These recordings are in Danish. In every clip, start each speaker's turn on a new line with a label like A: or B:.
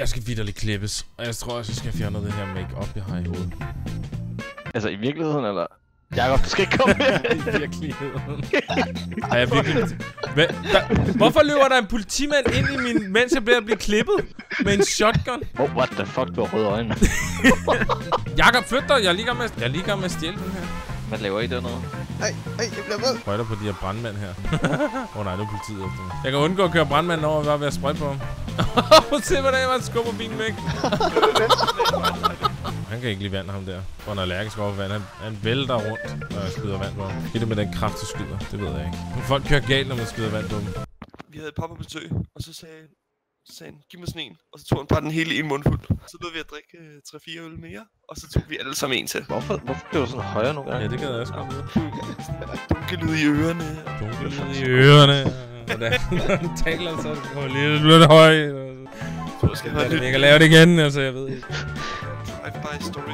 A: Jeg skal vitterligt klippes. Og jeg tror også, jeg skal fjerne noget af det her make-up, jeg har i hovedet.
B: Altså i virkeligheden, eller? Jakob, du skal ikke komme med.
A: I virkeligheden. Ej, jeg virkelig... Hvorfor løber der en politimand ind i min... Mens jeg bliver klippet? Med en shotgun?
B: Oh, what the fuck, du har røde øjne.
A: Jakob, flyt dig! Jeg er lige i gang med at stjæle den her.
B: Hvad laver I dernede?
C: Ej, jeg bliver vred.
A: Sprøjter på de her brandmænd her. Nej, nu er politiet efter mig. Jeg kan undgå at køre brandmanden over, bare ved at sprøjte på ham. Prøv at se, hvordan jeg skubber bilen væk. Han kan ikke lide vand, ham der. For han er allergisk over vand. Han vælter rundt, når jeg skyder vand på ham. Det er det med den kraft, du skyder. Det ved jeg ikke. Folk kører galt, når man skyder vand på dem.
C: Vi havde et par på besøg, og så sagde han, giv mig sådan en. Og så tog han bare den hele i en mundfuld. Så lød vi at drikke 3-4 øl mere, og så tog vi alle sammen en til.
B: Hvorfor blev du sådan højere nogle gange?
A: Ja, det gad jeg også godt vide.
C: Dunkelyd i ørerne.
A: Dunkelyd i ørerne. Og da han taler, så kommer lidt høj. Jeg kan lave det igen, altså jeg ved ikke.
C: Drive-by story.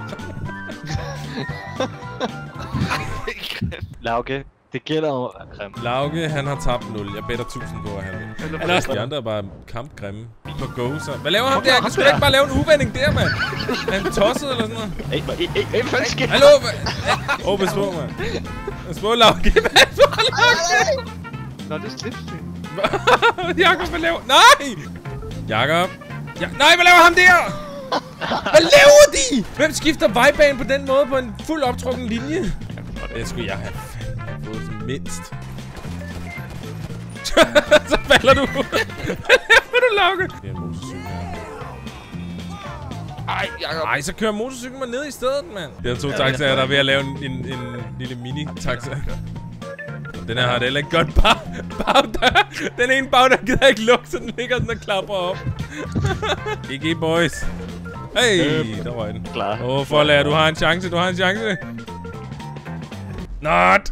B: Lauke, det gælder jo grim.
A: Lauke, han har tabt 0. Jeg better 1000 på, at han vil. Han er også de andre er bare kampgrimme. På go, så. Hvad laver han der? Jeg kan sgu ikke bare lave en uvending der, mand. Er han tosset eller sådan noget?
B: Hey, hvad sker?
A: Hallo? Åh, pas på, mand. Pas på, Lauke. Pas på, Lauke.
C: Nå, det er slipstream.
A: Jakob, hvad laver... Nej! Jakob. Nej, hvad laver ham der? Hvad laver de? Hvem skifter vejbanen på den måde på en fuld optrukken linje? Det skulle jeg have fået som mindst. Så falder du. Hvad laver du, Lauke? Det er en motorcykel her.
C: Ej, Jakob.
A: Ej, så kører motorcyklen mig ned i stedet, mand. Det er 2 taxaer, der er ved at lave en lille mini-taxa. Den her har det heller ikke godt bagdør. Den ene bagdør gider ikke lukke, så den ligger sådan og klapper op. GG boys. Hey, der røg den.
B: Klar.
A: Åh, forlærer, du har en chance, Not!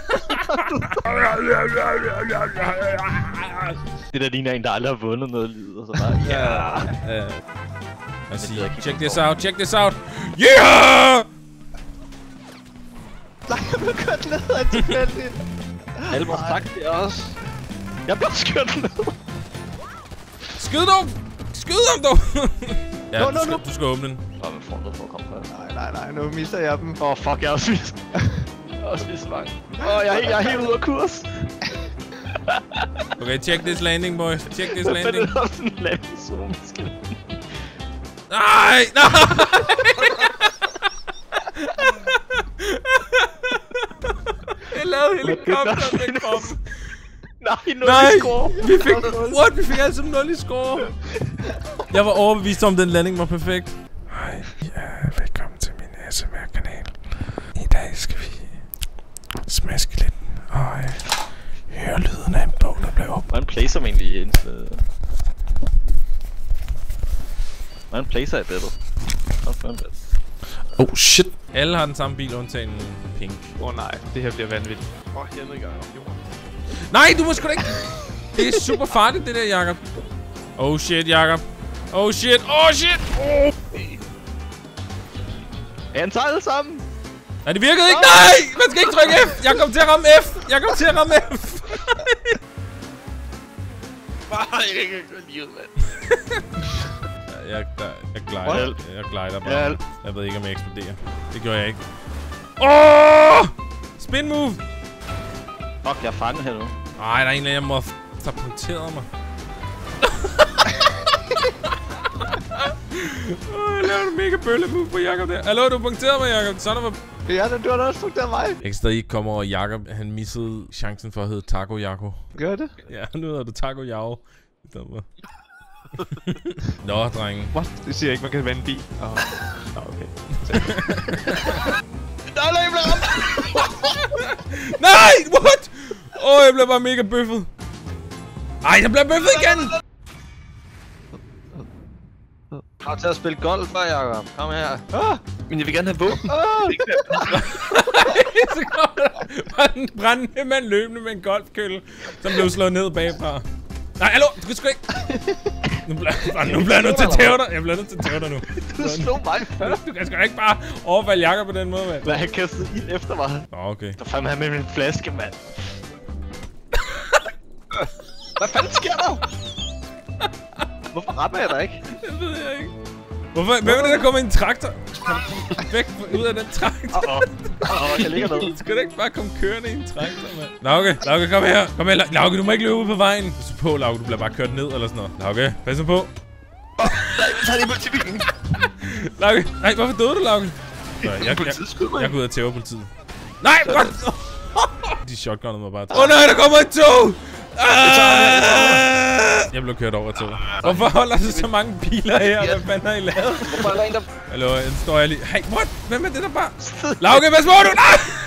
B: Det der ligner en, der aldrig har vundet noget lyd, og så bare...
A: Lad os sige, check this out. Yeah!
C: Nej, jeg blev kørt ned af tilfældigt.
B: Albert, tak det også. Jeg blev skørt ned.
A: Skyd ham dog! Ja, du skal åbne den.
B: Men får noget for at komme først.
C: Nej, nu mister jeg dem.
B: Fuck, jeg er også vist. Jeg er helt ude af kurs.
A: Okay, check this landing, boys. Check this landing.
B: Det er sådan en landingszone, måske.
A: Nej! Jeg lavede helikopteren med kroppen.
B: Nej, 0 i score.
A: Vi fik altså 0 i score. Jeg var overbevist om, den landing var perfekt. Hej, velkommen til min ASMR-kanal. I dag skal vi smaske lidt og høre lyden af en bog, der blev op.
B: Hvordan placer man egentlig indstillet? Hvordan placer jeg bedre?
A: Oh shit. Alle har den samme bil, undtagen pink.
C: Nej, det her bliver vanvittigt. Jeg nedgang op jorden.
A: Nej, du må sgu da ikke. Det er super farligt, det der, Jakob. Oh shit, Jakob. Oh shit.
B: Han tager alle sammen.
A: Nej, det virkede ikke. Nej, man skal ikke trykke F. Jeg kom til at ramme F.
C: Nej, jeg kan ikke lide ud, mand.
A: Jeg glider bare. Jeg ved ikke, om jeg eksploderer. Det gjorde jeg ikke. Spin move.
B: Fuck, jeg er fanget her nu.
A: Ej, der er en eller anden, der punkteret mig. Jeg lavede en mega bølle move på Jakob der. Hallo, du punkterede mig, Jakob. Sådan var...
C: Ja, du har da også punkteret mig.
A: Jeg kan stadig ikke komme over Jakob. Han missede chancen for at hedde Taco Jako.
C: Gør det?
A: Ja, nu hedder det Taco Jako. Nå, drenge.
C: What? Det siger ikke, man kan vende en bil. Okay. Nej, jeg blev ramt!
A: Nej, what? Jeg blev bare mega bøffet. Ej, jeg blev bøffet igen!
B: Kom til at spille golf, Jakob. Kom her.
C: Men jeg vil gerne have våben.
A: Så kom der en brændende mand løbende med en golfkølle, som blev slået ned bagfra. Nej, hallo, du kan sgu ikke. Nu bliver jeg nødt til at tæve dig. Jeg bliver nødt til at tæve dig nu.
B: Du slog mig først.
A: Du kan sgu ikke bare overfalde Jakob på den måde, mand.
B: Nej, han kastede ild efter mig.
A: Nå, okay.
B: Der fandt han med min flaske, mand. Hvad fanden sker der? Hvorfor rammer jeg dig ikke?
A: Det ved jeg ikke. Hvorfor? Hvem er det, der kommer i en traktor? Væk ud af den traktor.
B: Jeg ligger ned.
A: Skal du ikke bare komme kørende i en traktor, mand? Lauke, kom her. Kom her, Lauke, du må ikke løbe ud på vejen. Pas på, Lauke, du bliver bare kørt ned eller sådan noget. Lauke, pas nu på.
C: Nej, tag lige politibilen.
A: Lauke, nej, hvorfor døde du, Lauke? Jeg går ud og tæver politiet. Nej, what? De shotgunnede mig bare. Åh nej, der kommer et tog! Jeg blev kørt over toget. Hvorfor holder der så mange biler her? Hvad fanden har I lavet?
B: Hvorfor er der en, der...
A: Hallo, den står jeg lige. Hey, what? Hvem er det der bare? Lauke, hvad små du?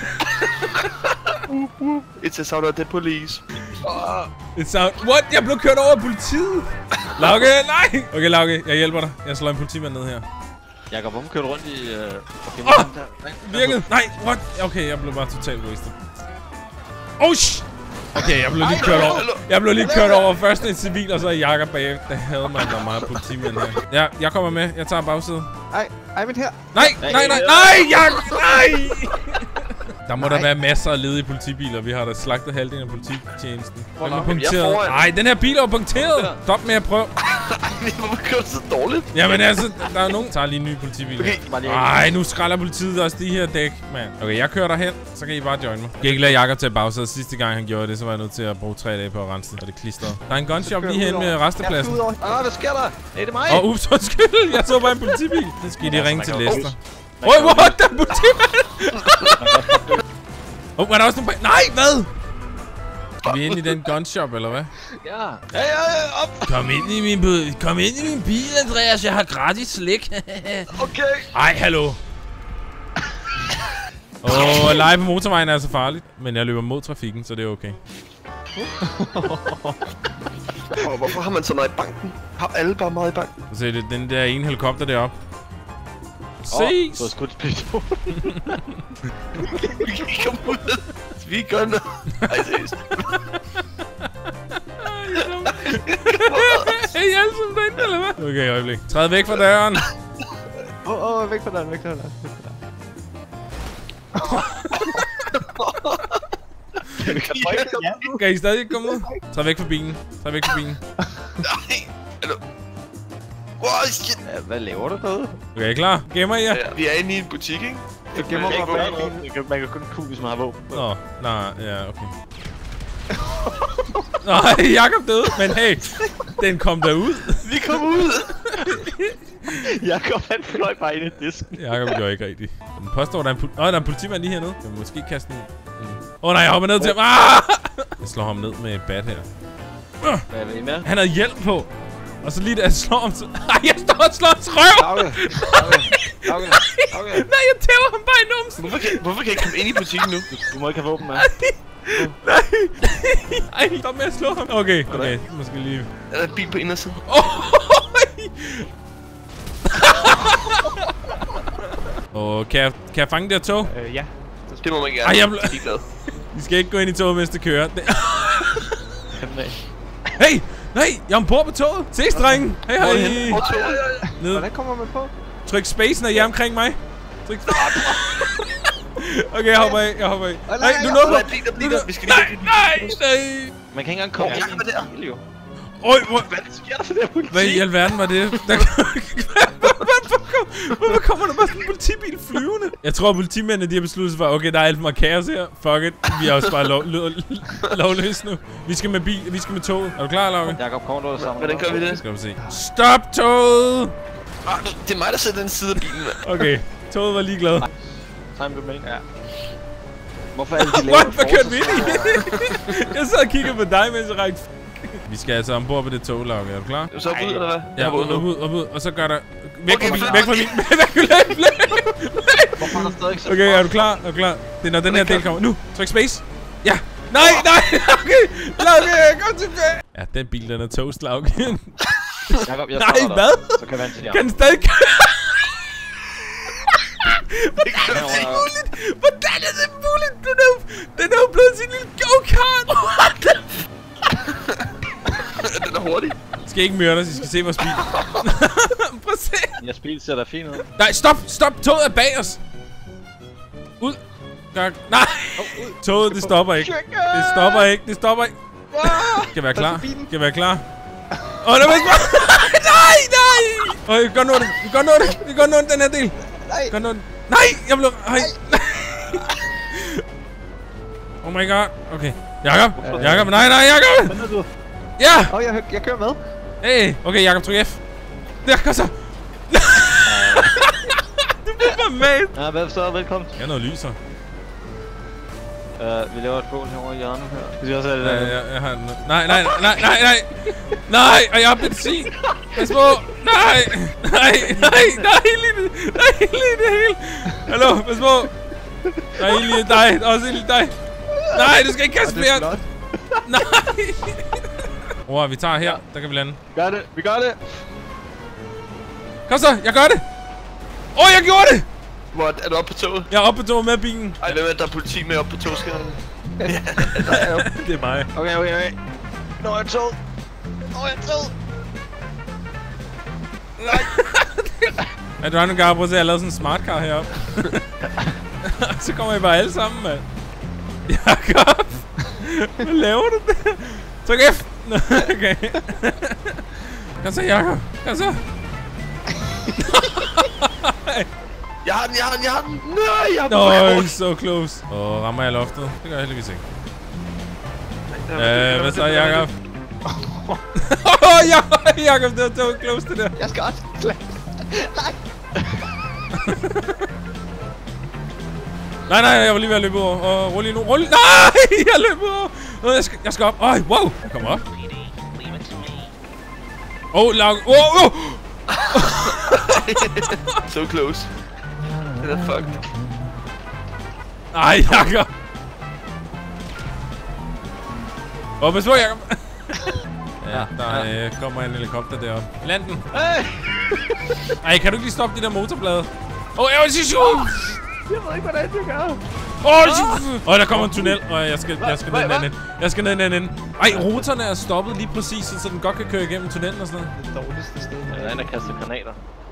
A: Nej!
C: It's a sound of the police.
A: It sound... What? Jeg blev kørt over af politiet. Lauke, nej! Okay, Lauke, jeg hjælper dig. Jeg slår en politimand ned her.
B: Jakob, hvorfor kører du rundt i...
A: Virkede? Nej, what? Okay, jeg blev bare totalt wasted. Oh, okay, jeg blev lige kørt over. Jeg blev lige kørt over. Først en civil, og så Jakob bagefter. Det havde man da meget politimænd her. Ja, jeg kommer med. Jeg tager bagsiden.
B: Ej, men her.
A: Nej, Jakob, nej! Der må der være masser af ledige politibiler. Vi har da slagtet halvdelen af polititjenesten. Den er punkteret. Nej, den her bil er punkteret. Stop med at prøve.
C: Hvorfor kører det så dårligt?
A: Jamen altså, der er nogen. Tager lige en ny politibil. Nej, nu skralder politiet også de her dæk, mand. Okay, jeg kører derhen, så kan I bare join mig. Jeg kan ikke lade Jakob til bagsædet. Sidste gang han gjorde det, så var jeg nødt til at bruge 3 dage på at rense det, og det klistrede. Der er en gunshop lige hen med restepladsen.
B: Hvad sker der? Det er mig.
A: Ups, undskyld. Jeg så bare en politibil. Så skal de ringe til Lester. What? Der er politimand! Er der også nogle... Nej, hvad? Skal vi ind i den gunshop, eller hvad?
B: Ja. Op.
A: Kom ind i min bil, Andreas. Jeg har gratis slik.
C: Okay.
A: Ej, hallo. At lege på motorvejen er altså farligt. Men jeg løber mod trafikken, så det er okay.
C: Hvorfor har man så meget i banken? Har alle bare meget i banken?
A: Se, det den der ene helikopter deroppe. Ses!
B: Du har skudt pistol.
C: Kom ud. Vi gør noget. Ej, seriøst.
A: Er I alle sammen derinde, eller hvad? Okay, øjeblik. Træd væk fra døren.
B: Væk fra døren, væk fra døren.
A: Kan I stadig komme ud? Træd væk fra bilen. Træd væk fra bilen.
C: Nej. Hallo. Wow, shit.
B: Hvad laver du derude?
A: Okay, klar? Gemmer I jer?
C: Vi er inde i en butik, ikke?
B: Jeg gemmer mig bag. Man kan kun kunne, hvis man har våben.
A: Nå, nej, ja, okay. Nej, Jakob døde, men hey, den kom derud.
C: Vi kom ud.
B: Jakob, han fløj bare ind i disken.
A: Jakob gjorde ikke rigtigt. Den påstår, der er en politimand lige hernede. Jeg må måske kaste den. Nej, jeg hopper ned til ham. Jeg slår ham ned med et bat her.
B: Hvad er I med?
A: Han havde hjelm på. Og så lige da jeg slår ham så... Ej, jeg står og slår hans røv!
B: Okay.
A: Nej, jeg tæver ham bare i numsen!
C: Hvorfor kan jeg ikke komme ind i butikken nu?
B: Du må ikke have våben med.
A: Nej! Ej, stop med at slå ham. Okay, måske lige...
C: Er der en bil på indersiden?
A: Kan jeg fange det her tog?
B: Ja.
C: Det må man gerne.
A: Ej, jeg blev...
C: glad.
A: Vi skal ikke gå ind i toget, mens det kører. Hey! Nej, jeg er ombord på toget. Ses, drengen. Hej, hej. Ned.
B: Hvordan kommer man på?
A: Tryk space, når I er omkring mig. Tryk space. Okay, jeg hopper af. Nej, du nåede på.
C: Vi skal
A: nej.
B: Man kan ikke engang komme ind i en bil, jo.
A: Øj,
B: hvad sker der for det politi?
A: Hvad i alverden var det? Hvorfor kommer der bare sådan en politibil flyvende? Jeg tror, at politimændene de har besluttet sig for, okay, der er alt for meget kaos her. Fuck it. Vi er også bare lovløse nu. Vi skal med bil. Vi skal med toget. Er du klar, Lauke?
B: Jakob, kommer du sammen?
C: Hvordan gør vi det?
A: Skal vi se. Stop toget!
C: Det er mig, der sidder den side af bilen, mand.
A: Okay. Toget var ligeglad.
B: Time to main. Ja. Hvorfor er det, de
A: laver? Hvad kørte vi ind i? Jeg sad og kiggede på dig, mens jeg rækte. Vi skal altså ombord på det tog, Lauke. Er du klar?
C: Så op ud, eller hvad?
A: Ja, ud. Og så gør der... Væk fra min.
B: Hvorfor er der stadig så...
A: Okay, er du klar? Det er når den her del kommer. Nu, tryk space. Ja. Nej. Okay. Lauke, kom tilbage. Ja, den bil, den er toast, Lauke.
B: Jakob, jeg
A: nej, hvad?
B: Så kan man til jer.
A: Kan den stadig køre? Hvordan er det muligt? Hvordan er det muligt? Den er jo blevet sin lille go-kart. What the
C: den er hurtig.
A: I skal ikke myrde os, I skal se vores bil. Prøv at se.
B: Jeres bil ser da fint ud.
A: Nej, stop! Toget er bag os. Ud. Nej. Toget, det stopper ikke. Det stopper ikke. Skal være klar. Åh, der var ikke... Nej! Nej! Vi kan nå det. Vi kan nå det. Vi kan nå den her del.
B: Nej.
A: Kan nå den. Nej! Jeg blev... Nej. Oh my god. Okay. Jakob. Jakob. Nej, Jakob.
B: Hvad er du?
A: Ja!
B: Jeg kører med.
A: Hey. Okay, Jakob, tryk F. Der, kom så. Du bliver bare med.
B: Ja, hvad så? Velkommen.
A: Jeg er noget lyser.
B: Vi laver et bål herovre i hjørnet her. Vi skal også have det der.
A: Jeg har... Nej, og jeg har benzin. Pas på. Nej, lige det hele. Hallo, pas på. Nej, lige dig. Også lige dig. Nej, du skal ikke kaste flere. Nej. Vi tager her. Der kan vi lande.
B: Vi gør det.
A: Kom så, jeg gør det. Jeg gjorde det.
C: What? Er du oppe på toget?
A: Jeg er oppe på toget med bilen.
C: Ej, hvem er der er politi med oppe på togskinnerne?
A: Det er mig.
B: Okay. Nå, jeg tog.
A: Er du andre gang prøv at se, at jeg har lavet sådan en smart car heroppe. Så kommer I bare alle sammen, mand. Jakob! Hvad laver du der? Tryk F! Okay. Kom så, Jakob. Kom så.
C: Jeg har den! Nej, jeg har den!
A: So close. Rammer jeg loftet? Det gør jeg heldigvis ikke. Hvad så, Jakob? Jakob, det var so close, det der.
B: Jeg skal også. Nej.
A: Nej, jeg var lige ved at løbe over. Rulle lige nu. Nej, jeg løb over. Jeg skal op. Wow. Kom op. Laug.
C: So close. Det er fucked.
A: Ej, Jakob. Pas på, Jakob. Der kommer en helikopter deroppe. Land den. Ej, kan du ikke lige stoppe de der motorblade? Jeg vil sige
B: Jeg ved ikke, hvordan du gør.
A: Der kommer en tunnel. Jeg skal ned i den anden. Jeg skal ned i den anden. Ej, rotorne er stoppet lige præcis, så den godt kan køre igennem tunnelen og sådan noget.
B: Det dårligste sted. Der er en, der kaster granater.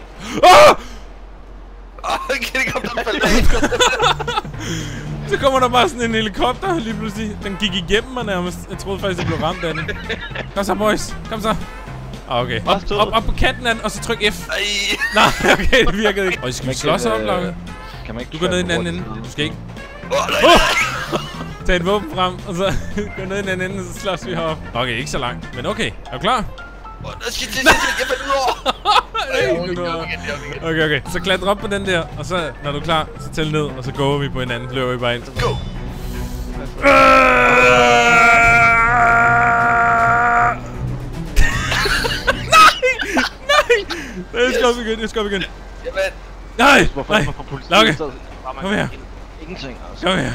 A: Så kommer der bare sådan en helikopter lige pludselig. Den gik igennem mig nærmest. Jeg troede faktisk, jeg blev ramt af den. Kom så, boys. Kom så. Okay. Op på kanten af den, og så tryk F. Nej, okay, det virkede ikke. Skal vi slås op, Lauke? Du går ned i den anden ende. Du skal ikke. Tag et våben frem, og så gå ned i den anden ende, og så slås vi heroppe. Okay, ikke så langt, men okay. Er du klar? Okay. Så klatre op på den der, og så, når du er klar, så tæl ned, og så går vi på hinanden. Løber vi bare ind.
C: Go!
A: Nej! Jeg skal op igen.
C: Jamen.
A: Nej! Lauke! Kom her.
B: Ingenting, altså.
A: Kom her.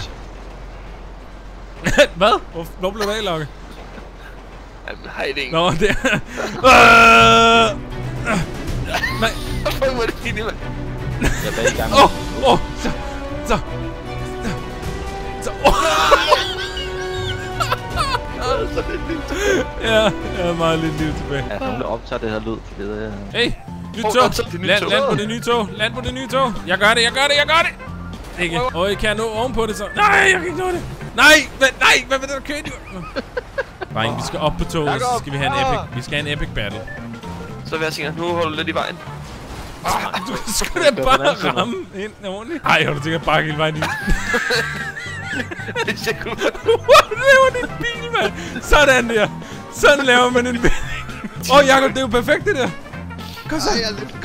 A: Hvad? Hvor blev det af, Lauke?
C: I'm hiding.
A: Nå, det nej.
C: Fuck, hvor er det fint, mand.
B: Jeg er bag i gang.
A: Så. Ja, jeg har meget lidt liv tilbage.
B: Er der nogen, der optager det her lyd? Det ved jeg.
A: Hey, nyt tog. Land på det nye tog. Jeg gør det. Ikke. Kan jeg nå ovenpå det så? Nej, jeg kan ikke nå det. Nej, hvad vil der køre du? Dreng, vi skal op på toget, så skal vi have en epic. Vi skal have en epic battle.
C: Så vil jeg sige, nu holder du lidt i vejen.
A: Du skal da bare ramme ind ordentligt. Ej, har du tænkt at bakke hele vejen ind? What laver din bil, mand? Sådan der. Sådan laver man en bil. Jakob, det er jo perfekt det der. Kom så.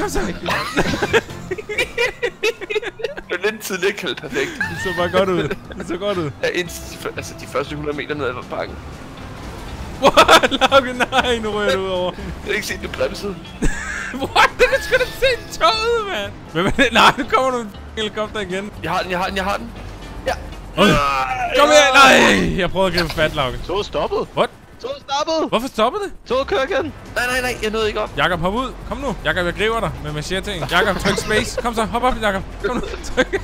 C: Det er lidt tidligere kaldt perfekt.
A: Det så bare godt ud.
C: Ja, altså de første 100 meter ned ad bakken.
A: What? Lauke, nej, nu rører du ud over.
C: Jeg har ikke set det bremsede.
A: What? Det kan sgu da se toget, mand. Hvem er det? Nej, nu kommer du en helikopter igen.
C: Jeg har den. Ja.
A: Kom her. Nej, jeg prøvede at gribe fat, Lauke.
B: Toget stoppede.
A: What?
B: Toget stoppede.
A: Hvorfor stoppede det?
B: Toget kører igen.
C: Nej, jeg nåede ikke op.
A: Jakob, hop ud. Kom nu. Jakob, jeg griber dig med machete-ting. Jakob, tryk space. Kom så, hop op, Jakob. Kom nu. Tryk.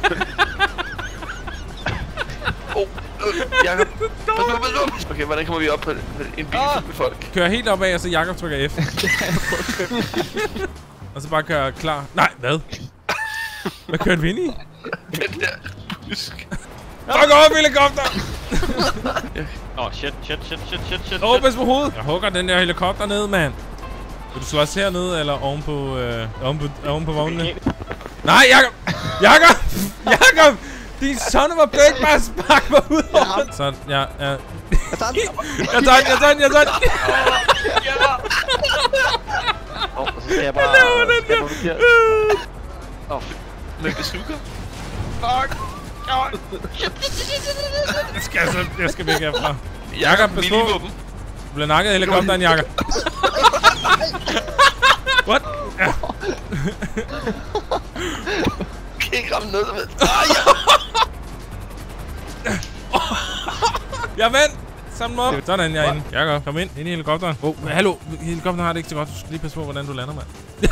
C: Jakob. Okay, hvordan kommer vi op på en bil med folk?
A: Kør helt opad, og så Jakob trykker F. Og så bare kør klar. Nej, hvad? Hvad kørte vi ind i?
C: Den der busk.
A: Fuck off, helikopter!
B: Shit.
A: Pas på hovedet. Jeg hugger den der helikopter ned, mand. Vil du slås hernede, eller oven på vognene? Nej, Jakob! Jakob! Jakob! Din son var bæk, bare spark mig ud over den. Sådan, ja. Jeg tager den.
B: Åh, så skal jeg bare... Åh,
C: med bazooka.
B: fuck!
A: Jeg skal væk herfra. Jakob, pas på.
C: Minivåben.
A: Du bliver nakket i helikopteren, Jakob. What? Ja.
C: Kan ikke ramme noget som helst.
A: Jeg vandt! Samle mig op. Sådan, jeg er inde. Jakob, kom ind i helikopteren. Hallo. Helikopteren har det ikke så godt. Du skal lige passe på, hvordan du lander, mand.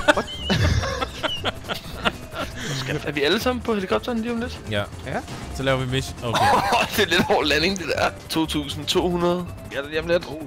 C: Er vi alle sammen på helikopteren lige om lidt?
A: Ja. Så laver vi mission. Okay.
C: Det er lidt hård landing, det der. 2.200.
B: Ja, det er jamen lidt.
C: 2.300.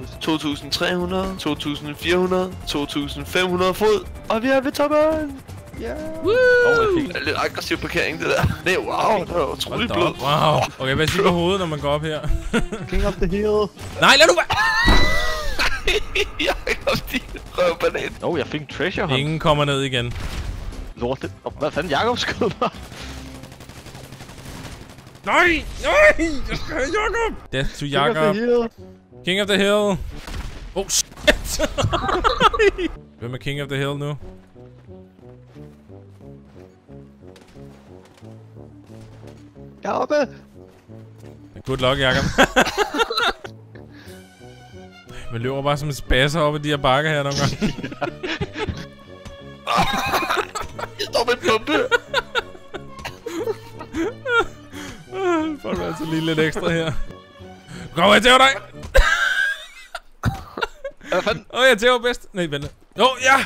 C: 2.400. 2.500 fod. Og vi er ved toppen.
B: Ja.
C: Det er lidt aggressiv parkering, det der. Det er wow, det er utroligt blød.
A: Wow. Okay, hvad siger på hovedet, når man går op her?
B: King of the hill.
A: Nej, lad nu være!
C: Jeg har ikke haft de røvbanan.
B: Jeg fik en treasure hunt.
A: Ingen kommer ned igen.
B: Lortet. Hvad fanden, Jakob skød mig?
A: Nej! Jeg skal have Jakob! Death to Jakob. King of the hill. Oh shit! Hvem er King of the hill nu?
B: Jakob!
A: Good luck, Jakob. Man løber bare som en spasser op ad de her bakker her nogle gange.
C: Jeg står med en pumpe.
A: Får du altså lige lidt ekstra her. Kommer jeg til dig?
C: Hvad fanden?
A: Jeg tæver bedst. Nej, vent. Ja!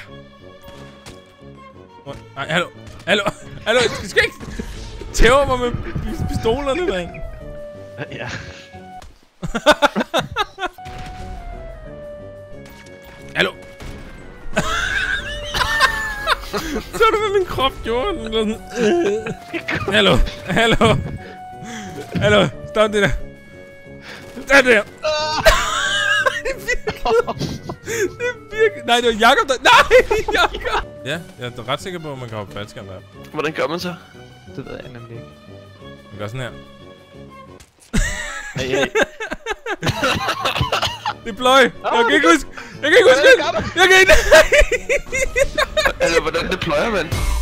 A: Nej, hallo. Du skal ikke tæve mig med pistolerne derinde.
B: Ja.
A: Hallo. Så du, hvad min krop gjorde? Hallo. Stop det der. Stop det der. Det er virkelig... Nej, det var Jakob der... Nej, Jakob! Ja, jeg er ret sikker på, at man kan hoppe faldskærm der.
C: Hvordan gør man så?
B: Det ved jeg nemlig ikke.
A: Man gør sådan her.
B: Hey.
A: Det er pløj. Jeg kan ikke huske. Jeg kan ikke.
C: Eller hvordan det pløjer man?